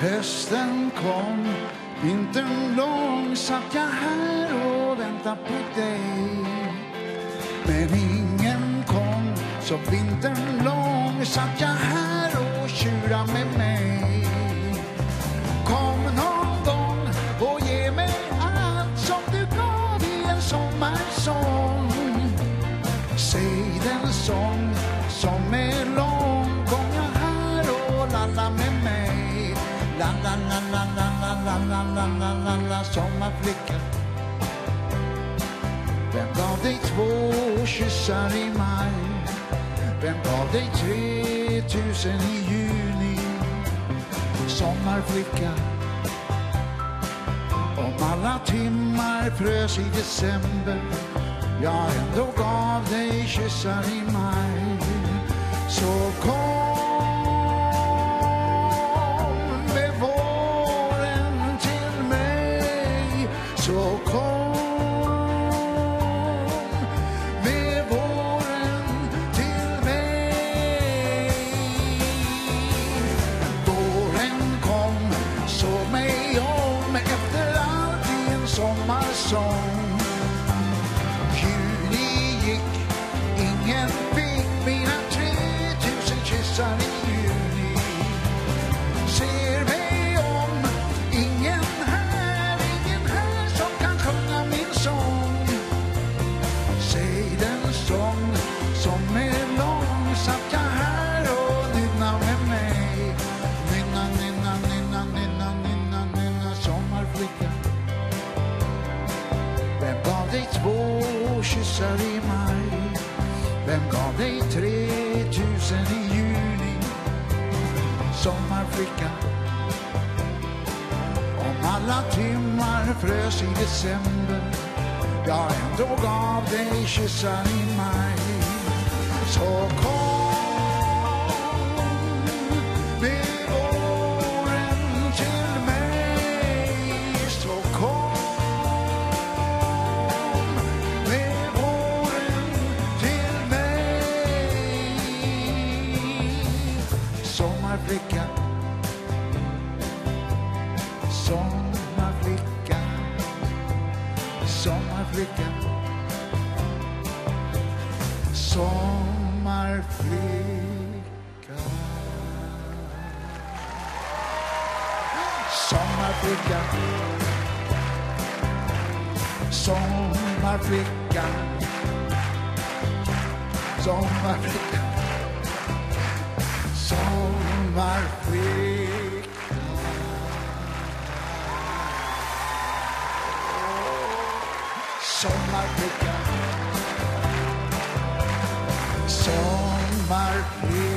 Hösten kom, vintern lång, satt jag här och väntade på dig. Men ingen kom, så vintern lång satt jag här och tjurade med mig. Kom någon gång och ge mig allt som du gav i en sommarsång. Säg den sång som är lång, kom jag här och lalla med mig. La la la la la la la la la la la, sommarflicka. Vem gav dig 2 kyssar i maj? Vem gav dig 3000 i juni? Sommarflicka. Om alla timmar frös i december, jag ändå gav dig kyssar i maj. Så kom med våren till mig. Så kom med våren till mig. Våren kom, såg mig om efter allt i en sommarsång. Juni gick, ingen fick mina 3000 kyssar i juni. Ser mig om, ingen här som kan sjunga min sång. Säg den sång som är lång, satt jag här och nynna med mig. Nynna, nynna, nynna, nynna, nynna, nynna, sommarflicka. Vem gav dig 2 kyssar i maj? Vem gav dig 3000 i juni? Sommarflicka. Om alla timmar frös i december, jag ändå gav dig kyssar i maj. Så kom med våren till mig. Så kom med våren till mig. Sommarflicka. Sommarflicka. Sommarflicka. Sommarflicka. Sommarflicka. Sommarflicka. Sommarflicka. Sommarflicka. Sommarflicka. Sommarflicka.